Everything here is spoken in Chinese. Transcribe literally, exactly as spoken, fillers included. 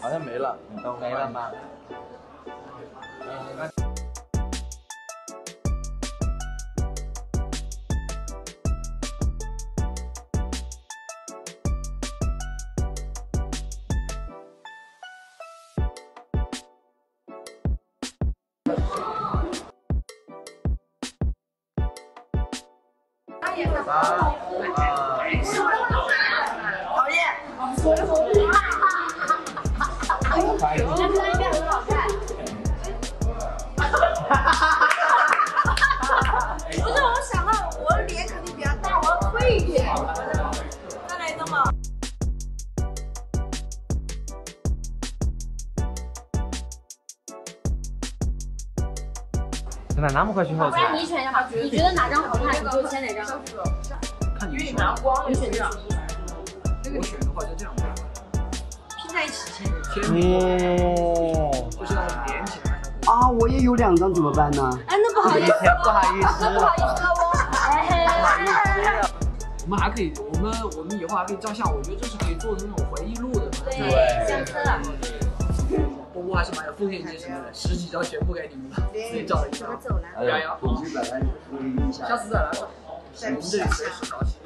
好像没了， 没了吗？ 三二讨厌。这个应该很好看。不是，我想到我的脸肯定比较大，我要推一点。再来一张吧。 真的那么快去后不然你选一下吧，你觉得哪张好看，你就签哪张。 看你选， 你选这样。 我选的话就这样吧， 拼在一起签。 哦， 就是要连起来。 啊，我也有两张怎么办呢？ 哎，那不好意思， 不好意思那不好意思了我。哎， 我们还可以，我们我们以后还可以照相，我觉得这是可以做的那种回忆录的。 对，相册。 波波还是蛮有奉献精神的，十几张全部给你们了，自己照了一张。 走了。 加油！下次再来吧，我们这里随时搞起。